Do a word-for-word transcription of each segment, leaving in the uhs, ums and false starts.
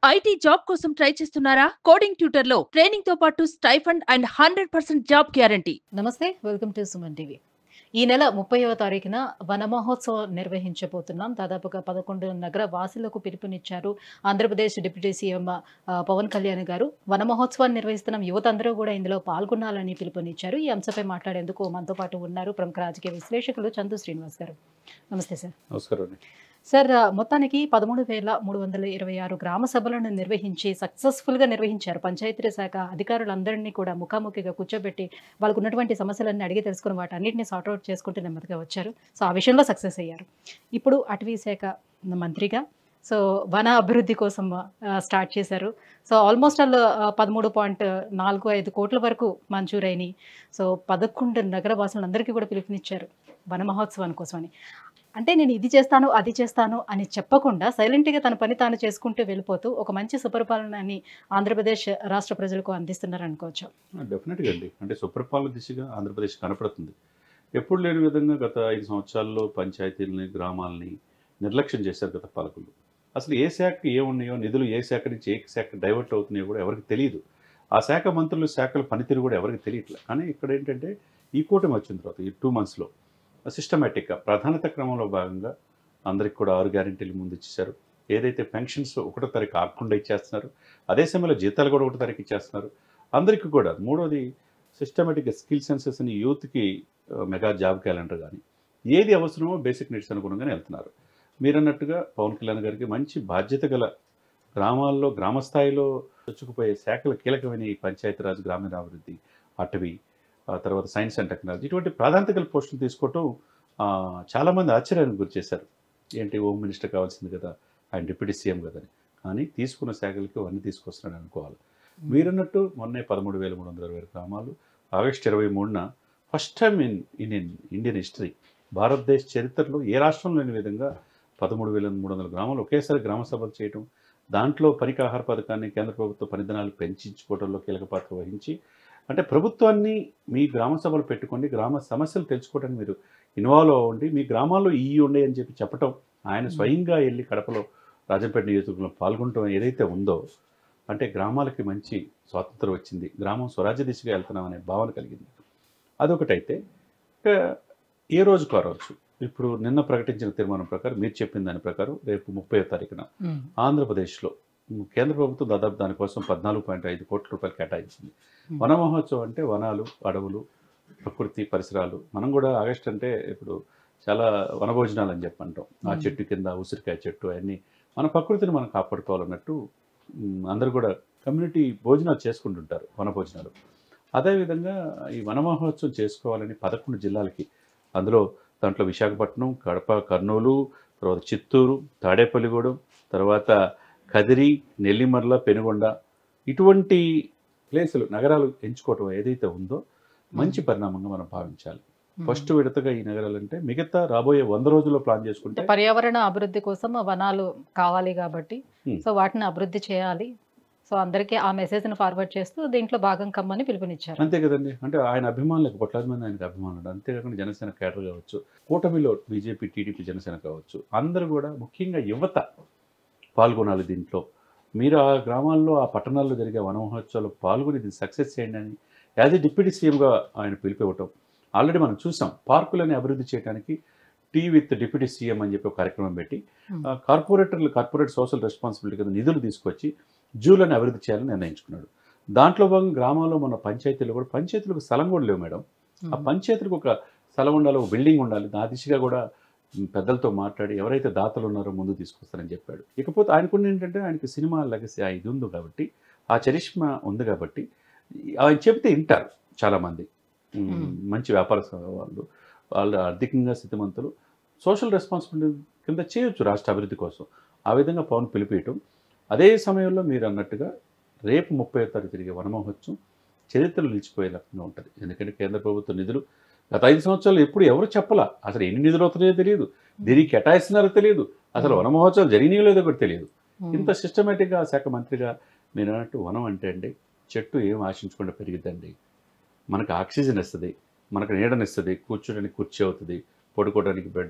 IT job కోసం try చేస్తున్నారా? Coding ట్యూటర్‌లో ట్రైనింగ్‌తో పాటు stipend and hundred percent job guarantee. నమస్తే. Welcome to Suman TV. ఈ నెల ముప్పైవ తారీఖున వన మహోత్సవం నిర్వహించబోతున్నాం. దాదాపుగా పదకొండు నగర వాసులకు పిలుపునిచ్చారు ఆంధ్రప్రదేశ్ డిప్యూటీ సీఎం ఆహ్, పవన్ కళ్యాణ్ గారు. వన మహోత్సవాన్ని నిర్వహిస్తున్న యువత అందరూ కూడా ఇందులో పాల్గొనాలని పిలుపునిచ్చారు. ఈ అంశంపై మాట్లాడేందుకు మనతో పాటు ఉన్నారు ప్రముఖ రాజకీయ విశ్లేషకులు చందు శ్రీనివాస్ గారు. నమస్తే సార్. నమస్కారం అండి. సార్, మొత్తానికి పదమూడు వేల మూడు వందల ఇరవై ఆరు గ్రామ సభలను నిర్వహించి సక్సెస్ఫుల్‌గా నిర్వహించారు. పంచాయతీ శాఖ అధికారులందరినీ కూడా ముఖాముఖిగా కూర్చోబెట్టి వాళ్ళకు ఉన్నటువంటి సమస్యలన్నీ అడిగి తెలుసుకొని వాటన్నిటిని సార్ట్ అవుట్ చేసుకుంటూ నెమ్మదిగా వచ్చారు. సో, ఆ విషయంలో సక్సెస్ అయ్యారు. ఇప్పుడు అటవీ శాఖ మంత్రిగా సో, వన అభివృద్ధి కోసం ఆహ్, స్టార్ట్ చేశారు. సో, ఆల్మోస్ట్ ఆల్ ఆహ్, పదమూడు పాయింట్ నాలుగు ఐదు కోట్ల వరకు మంజూరైనయి. సో, పదకొండు నగర వాసులందరికీ కూడా పిలుపునిచ్చారు వన మహోత్సవం కోసమని. అంటే నేను ఇది చేస్తాను, అది చేస్తాను అని చెప్పకుండా సైలెంట్‌గా తన పని తాను చేసుకుంటూ వెళ్ళిపోతూ ఒక మంచి సుపరిపాలనని ఆంధ్రప్రదేశ్ రాష్ట్ర ప్రజలకు అందిస్తున్నారనుకోవచ్చా? ఆ! డెఫినెట్‌గా అండి. అంటే సుపరిపాలన దిశగా ఆంధ్రప్రదేశ్ కనపడుతుంది. ఎప్పుడు లేని విధంగా గత ఐదు సంవత్సరాల్లో పంచాయతీలని, గ్రామాలని నిర్లక్ష్యం చేశారు గత పాలకులు. అసలు ఏ శాఖకి ఏమున్నాయో, నిధులు ఏ శాఖ నుంచి ఏ శాఖకి డైవర్ట్ అవుతున్నాయో కూడా ఎవరికీ తెలీదు. ఆ శాఖ మంత్రులు, శాఖల పనితీరు కూడా ఎవరికీ తెలియట్లే. కానీ ఇక్కడేంటంటే ఈ కూటమి వచ్చిన తర్వాత ఈ రెండు మంత్స్‌లో సిస్టమాటిక్‌గా ప్రాధాన్యత క్రమంలో భాగంగా అందరికి కూడా ఆరు గ్యారంటీలు ముందు ఇచ్చేశారు. ఏదైతే పెన్షన్స్ ఒకటో తారీఖు ఆగకుండా ఇచ్చేస్తున్నారు. అదే సమయంలో జీతాలు కూడా ఒకటో తారీఖు ఇచ్చేస్తున్నారు. అందరికీ కూడా మూడోది సిస్టమాటిక్‌గా స్కిల్ సెన్సెస్‌ని యూత్‌కి ఆహ్, మెగా జాబ్ క్యాలెండర్ గాని, ఏది అవసరమో బేసిక్ నీడ్స్ అనుగుణంగానే వెళ్తున్నారు. మీరన్నట్టుగా పవన్ కళ్యాణ్ గారికి మంచి బాధ్యత గల గ్రామాల్లో, గ్రామ స్థాయిలో చొచ్చుకుపోయే శాఖలు కీలకమైన ఈ పంచాయతీరాజ్, గ్రామీణాభివృద్ధి, అటవీ, ఆ తర్వాత సైన్స్ అండ్ టెక్నాలజీ ఇటువంటి ప్రాధాన్యత గల పోస్టులు తీసుకోవటం ఆహ్, చాలామంది ఆశ్చర్యానికి గురిచేశారు. ఏంటి హోమ్ మినిస్టర్ కావాల్సింది కదా! ఆయన డిప్యూటీ సీఎం కదని. కానీ తీసుకున్న శాఖలకి అవన్నీ తీసుకొస్తున్నాడు అనుకోవాలి. మీరన్నట్టు మొన్నే పదమూడు వేల మూడు వందల ఇరవై గ్రామాలు ఆగస్టు ఇరవై మూడున first time in in in Indian history భారతదేశ చరిత్రలో ఏ రాష్ట్రంలో లేని విధంగా పదమూడు వేల మూడు వందల గ్రామాలు ఒకేసారి గ్రామ సభలు చేయటం, దాంట్లో పనికి ఆహార పథకాన్ని కేంద్ర ప్రభుత్వ పనిదినాలు పెంచించుకోవడంలో కీలక పాత్ర వహించి, అంటే ప్రభుత్వాన్ని మీ గ్రామ సభలు పెట్టుకోండి, గ్రామ సమస్యలు తెలుసుకోవడానికి మీరు ఇన్వాల్వ్ అవ్వండి, మీ గ్రామాల్లో ఈ ఉన్నాయి అని చెప్పి చెప్పటం, ఆయన స్వయంగా వెళ్ళి కడపలో రాజంపేట నియోజకవర్గంలో పాల్గొనడం ఏదైతే ఉందో, అంటే గ్రామాలకి మంచి స్వాతంత్రం వచ్చింది, గ్రామం స్వరాజ్య దిశగా వెళ్తున్నాం అనే భావన కలిగింది. అదొకటైతే ఇంకా ఏ రోజుకు ఆ రోజు ఇప్పుడు నిన్న ప్రకటించిన తీర్మానం ప్రకారం మీరు చెప్పిన దాని ప్రకారం రేపు ముప్పైవ తారీఖున హ్మ్. ఆంధ్రప్రదేశ్లో ఉమ్, కేంద్ర ప్రభుత్వం దాదాపు దానికోసం పద్నాలుగు పాయింట్ ఐదు కోట్ల రూపాయలు కేటాయించింది. Hmm. వన మహోత్సవం అంటే వనాలు, అడవులు, ప్రకృతి పరిసరాలు. మనం కూడా ఆగస్ట్ అంటే ఇప్పుడు చాలా వనభోజనాలు అని చెప్పి అంటాం. ఆ Hmm. చెట్టు కింద ఉసిరికాయ చెట్టు అవన్నీ మన ప్రకృతిని మనం కాపాడుకోవాలన్నట్టు ఉమ్, అందరూ కూడా కమ్యూనిటీ భోజనాలు చేసుకుంటుంటారు, వన భోజనాలు. అదేవిధంగా ఈ వన మహోత్సవం చేసుకోవాలని పదకొండు జిల్లాలకి, అందులో దాంట్లో విశాఖపట్నం, కడప, కర్నూలు, తర్వాత చిత్తూరు, తాడేపల్లిగూడెం, తర్వాత కదిరి, నెల్లిమర్ల, పెనుగొండ ఇటువంటి ప్లేసులు, నగరాలు ఎంచుకోవటం ఏదైతే ఉందో మంచి పరిణామంగా మనం భావించాలి. ఫస్ట్ విడతగా ఈ నగరాలంటే మిగతా రాబోయే వంద రోజుల్లో ప్లాన్ అంటే చేసుకుంటే పర్యావరణ అభివృద్ధి కోసం వనాలు కావాలి కాబట్టి Hmm. సో, వాటిని అభివృద్ధి చేయాలి. సో, అందరికీ ఆ మెసేజ్‌ని ఫార్వర్డ్ చేస్తూ దీంట్లో భాగం కమ్మని పిలుపునిచ్చారు. అంతే కదండి. అంటే ఆయన అభిమానులకు కోట్లాది మంది ఆయనకు అభిమానులు. అంతేకాకుండా జనసేన కేడర్ కావచ్చు, కూటమిలో బీజేపీ, టీడీపీ, జనసేన కావచ్చు, అందరూ కూడా ముఖ్యంగా యువత పాల్గొనాలి దీంట్లో. మీరు ఆ గ్రామాల్లో, ఆ పట్టణాల్లో జరిగే వన మహోత్సవాల్లో పాల్గొని దీన్ని సక్సెస్ చేయండి అని యాజ్ ఏ డిప్యూటీ సీఎంగా ఆయన పిలిపివ్వటం ఆల్రెడీ మనం చూసాం. పార్కులని అభివృద్ధి చేయడానికి టీ విత్ డిప్యూటీ సీఎం అని చెప్పి ఒక కార్యక్రమం పెట్టి Hmm. ఆ, కార్పొరేటర్లు కార్పొరేట్ సోషల్ రెస్పాన్సిబిలిటీ కింద నిధులు తీసుకొచ్చి జూలను అభివృద్ధి చేయాలని నిర్ణయించుకున్నాడు. దాంట్లో భాగంగా గ్రామాల్లో మన పంచాయతీలు కూడా పంచాయతీలకు స్థలం కూడా లేవు మేడం. ఆ Hmm. పంచాయతీలకు ఒక స్థలం ఉండాలి, ఒక బిల్డింగ్ ఉండాలి. ఆ దిశగా కూడా ఉమ్, పెద్దలతో మాట్లాడి ఎవరైతే దాతలు ఉన్నారో ముందు తీసుకొస్తారని చెప్పాడు. ఇకపోతే ఆయనకున్న ఏంటంటే ఆయనకి సినిమా లెగసీ ఆ ఇది ఉంది కాబట్టి, ఆ చరిష్మా ఉంది కాబట్టి ఈ- ఆయన చెబితే వింటారు చాలామంది. ఉమ్, Hmm. మంచి వ్యాపార స- వాళ్ళు, వాళ్ళు ఆర్థికంగా స్థితిమంతులు, సోషల్ రెస్పాన్సిబిలిటీ కింద చేయొచ్చు రాష్ట్ర అభివృద్ధి కోసం. ఆ విధంగా పవన్ పిలిపియటం. అదే సమయంలో మీరు అన్నట్టుగా రేపు ముప్పై తారీఖు జరిగే వన మహోత్సవం చరిత్రలు నిలిచిపోయే రకంగా ఉంటుంది. ఎందుకంటే కేంద్ర ప్రభుత్వ నిధులు గత ఐదు సంవత్సరాలు ఎప్పుడు ఎవరు చెప్పలా, అసలు ఎన్ని నిధులు అవుతున్నాయో తెలియదు, దీనికి కేటాయిస్తున్నారో తెలియదు, అసలు వన మహోత్సవాలు జరిగినాయో లేదో కూడా తెలియదు. Hmm. ఇంత సిస్టమేటిక్గా ఆ శాఖ మంత్రిగా మీరు అన్నట్టు వనం అంటే అండి, చెట్టు ఏం ఆశించకుండా పెరిగిద్దండి. మనకు ఆక్సిజన్ ఇస్తుంది, మనకు నీడనిస్తుంది, కూర్చోడానికి కుర్చీ అవుతుంది, పడుకోవడానికి బెడ్,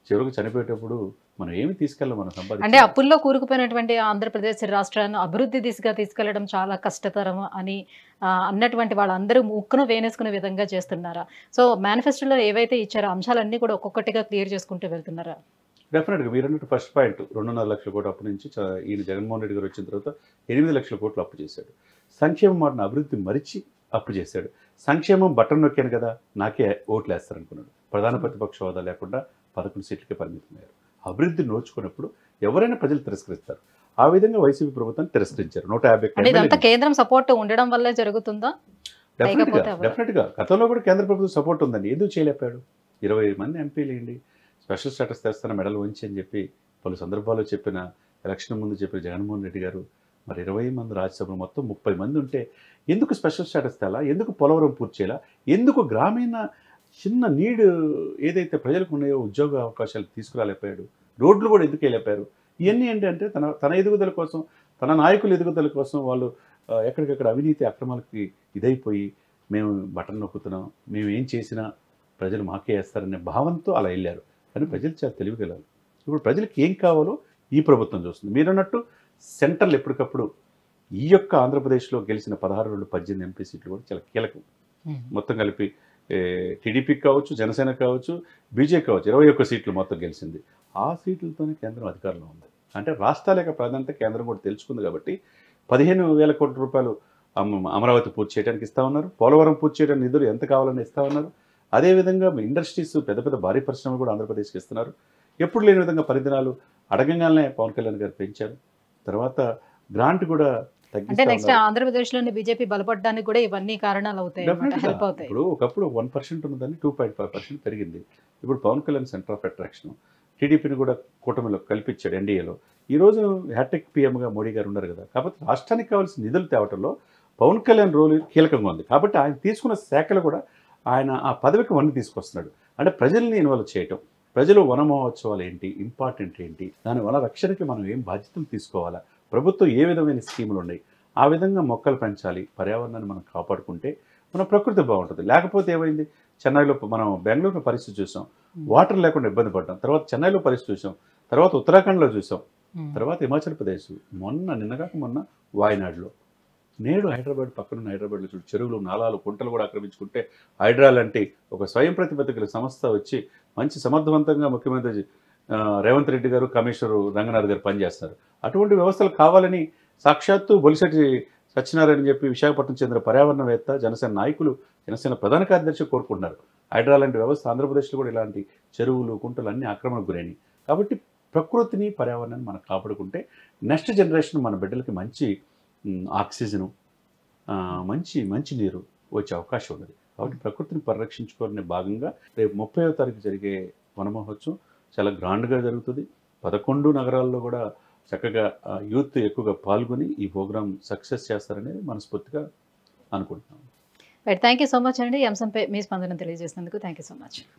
చివరికి చనిపోయేటప్పుడు మనం ఏమి తీసుకెళ్ళాం మనం అంటే సంపాదించి. అప్పుల్లో కూరుకుపోయినటువంటి ఆంధ్రప్రదేశ్ రాష్ట్రాన్ని అభివృద్ధి దిశగా తీసుకెళ్లడం చాలా కష్టతరం అని ఆ, అన్నటువంటి వాళ్ళందరూ ముక్కును వేనేసుకునే విధంగా చేస్తున్నారా? సో మేనిఫెస్టోలో ఏవైతే ఇచ్చారో అంశాలన్నీ కూడా ఒక్కొక్కటిగా క్లియర్ చేసుకుంటూ వెళ్తున్నారా? డెఫినెట్గా మీరు అన్నట్టు ఫస్ట్ పాయింట్ రెండున్నర లక్షల కోట్లు అప్పు నుంచి చ- ఈయన జగన్మోహన్ రెడ్డి గారు వచ్చిన తర్వాత ఎనిమిది లక్షల కోట్లు అప్పు చేశాడు. సంక్షేమం మాటను అభివృద్ధి మరిచి అప్పు చేశాడు. సంక్షేమం బటన్ నొక్కాను కదా నాకే ఓట్లు వేస్తారనుకున్నాడు. ప్రధాన ప్రతిపక్ష హోదా లేకుండా పదకొండు సీట్లకే పరిమితమయ్యారు. అభివృద్ధి నోచుకున్నప్పుడు ఎవరైనా ప్రజలు తిరస్కరిస్తారు. ఆ విధంగా వైసీపీ ప్రభుత్వాన్ని తిరస్కరించారు. నూట యాభై అంటే ఇదంతా కేంద్రం సపోర్ట్ ఉండడం వల్లే జరుగుతుందా? డెఫినెట్గా లేకపోతే ఎవరు? డెఫినెట్గా గతంలో కూడా కేంద్ర ప్రభుత్వం సపోర్ట్ ఉందండి. ఎందుకు చేయలేపాడు? ఇరవై మంది ఎంపీలు ఏంటి స్పెషల్ స్టేటస్ తెస్తాన మెడల్ వంచి అని చెప్పి పలు సందర్భాల్లో చెప్పిన, ఎలక్షన్ ముందు చెప్పిన జగన్మోహన్ రెడ్డి గారు మరి ఇరవై మంది రాజ్యసభలో మొత్తం ముప్పై మంది ఉంటే ఎందుకు స్పెషల్ స్టేటస్ తేలా? ఎందుకు పోలవరం పూర్తి చేయాలా? ఎందుకు గ్రామీణ చిన్న నీడ్ ఏదైతే ప్రజలకు ఉన్నాయో ఉద్యోగ అవకాశాలు తీసుకురాలేపాడు? రోడ్లు కూడా ఎందుకు వెళ్ళిపోయారు? ఇవన్నీ ఏంటంటే తన తన ఎదుగుదల కోసం, తన నాయకుల ఎదుగుదల కోసం వాళ్ళు ఆ, ఎక్కడికక్కడ అవినీతి అక్రమాలకి ఇదైపోయి మేము బటన్ నొక్కుతున్నాం, మేము ఏం చేసినా ప్రజలు మాకే వేస్తారనే భావంతో అలా వెళ్ళారు. కానీ ప్రజలు చాలా తెలివిగలరు. ఇప్పుడు ప్రజలకు ఏం కావాలో ఈ ప్రభుత్వం చూస్తుంది. మీరన్నట్టు సెంటర్లు ఎప్పటికప్పుడు ఈ యొక్క ఆంధ్రప్రదేశ్లో గెలిచిన పదహారు రెండు పద్దెనిమిది ఎంపీ సీట్లు కూడా చాలా కీలకం. మొత్తం కలిపి టీడీపీకి కావచ్చు, జనసేన కావచ్చు, బీజేపీ కావచ్చు, ఇరవై ఒక్క సీట్లు మొత్తం గెలిచింది. ఆ సీట్లతోనే కేంద్రం అధికారంలో ఉంది. అంటే రాష్ట్రాల యొక్క ప్రాధాన్యత కేంద్రం కూడా తెలుసుకుంది కాబట్టి పదిహేను వేల కోట్ల రూపాయలు అమ- అమరావతి పూర్తి చేయడానికి ఇస్తా ఉన్నారు. పోలవరం పూర్తి చేయడానికి నిధులు ఎంత కావాలని ఇస్తా ఉన్నారు. అదేవిధంగా ఇండస్ట్రీస్ పెద్ద పెద్ద భారీ పరిశ్రమలు కూడా ఆంధ్రప్రదేశ్కి ఇస్తున్నారు. ఎప్పుడు లేని విధంగా పరిదినాలు అడగంగానే పవన్ కళ్యాణ్ గారు పెంచారు. తర్వాత గ్రాంట్ కూడా అంటే తగ్గిస్తా నెక్స్ట్ ఉన్నారు. ఆంధ్రప్రదేశ్ లోని బీజేపీ బలపడడానికి కూడా ఇవన్నీ కారణాలు అవుతాయి, Definitely గా. హెల్ప్ అవుతాయి. ఇప్పుడు ఒకప్పుడు వన్ పర్సెంట్ ఉన్నదాన్ని టూ పాయింట్ ఫైవ్ పర్సెంట్ పెరిగింది. ఇప్పుడు Pawan Kalyan centre of attraction టీడీపీని కూడా కూటమిలో కల్పించాడు ఎన్డీఏలో. ఈరోజు హ్యాట్రిక్ పీఎంగా మోడీ గారు ఉన్నారు కదా. కాబట్టి రాష్ట్రానికి కావాల్సిన నిధులు తేవటంలో పవన్ కళ్యాణ్ రోల్ కీలకంగా ఉంది. కాబట్టి ఆయన తీసుకున్న శాఖలు కూడా ఆయన ఆ పదవికి వన్ని తీసుకొస్తున్నాడు. అంటే ప్రజల్ని ఇన్వాల్వ్ చేయటం, ప్రజలు వన మహోత్సవాలు ఏంటి, ఇంపార్టెంట్ ఏంటి, దాని వన రక్షణకి మనం ఏం బాధ్యతలు తీసుకోవాలా, ప్రభుత్వం ఏ విధమైన స్కీములు ఉన్నాయి, ఆ విధంగా మొక్కలు పెంచాలి, పర్యావరణాన్ని మనం కాపాడుకుంటే మన ప్రకృతి బాగుంటుంది. లేకపోతే ఏమైంది, చెన్నైలో మనం బెంగళూరులో పరిస్థితి చూసాం, వాటర్ లేకుండా ఇబ్బంది పడ్డాం. తర్వాత చెన్నైలో పరిస్థితి చూసాం, తర్వాత ఉత్తరాఖండ్లో చూసాం, తర్వాత హిమాచల్ ప్రదేశ్, మొన్న నిన్నగాక మొన్న వాయనాడులో, నేడు హైదరాబాద్ పక్కనున్న హైదరాబాద్లో చూడు చెరువులు, నాలాలు, కుంటలు కూడా ఆక్రమించుకుంటే హైడ్రా లాంటి ఒక స్వయం ప్రతిపత్తికల సంస్థ వచ్చి మంచి సమర్థవంతంగా ముఖ్యమంత్రి ఆ, రేవంత్ రెడ్డి గారు, కమిషనరు రంగనాథ్ గారు పనిచేస్తారు. అటువంటి వ్యవస్థలు కావాలని సాక్షాత్తు బొలిశెట్టి సత్యనారాయణ చెప్పి విశాఖపట్నం చెందిన పర్యావరణవేత్త, జనసేన నాయకులు, జనసేన ప్రధాన కార్యదర్శి కోరుకుంటున్నారు. హైడ్రా లాంటి వ్యవస్థ ఆంధ్రప్రదేశ్లో కూడా ఇలాంటి చెరువులు, కుంటలు అన్నీ ఆక్రమణకు గురైనవి. కాబట్టి ప్రకృతిని, పర్యావరణాన్ని మనం కాపాడుకుంటే నెక్స్ట్ జనరేషన్ మన బిడ్డలకి మంచి ఉమ్, ఆక్సిజను, ఆ, మంచి మంచి నీరు వచ్చే అవకాశం ఉన్నది. కాబట్టి ప్రకృతిని పరిరక్షించుకోవాలనే భాగంగా రేపు ముప్పైవ తారీఖు జరిగే వన మహోత్సవం చాలా గ్రాండ్గా జరుగుతుంది. పదకొండు నగరాల్లో కూడా చక్కగా ఆ, యూత్ ఎక్కువగా పాల్గొని ఈ ప్రోగ్రాం సక్సెస్ చేస్తారనేది మనస్ఫూర్తిగా అనుకుంటున్నాం. Right, thank you so much అండి. ఈ అంశంపై మీ స్పందన తెలియజేసినందుకు థ్యాంక్ యూ సో మచ్.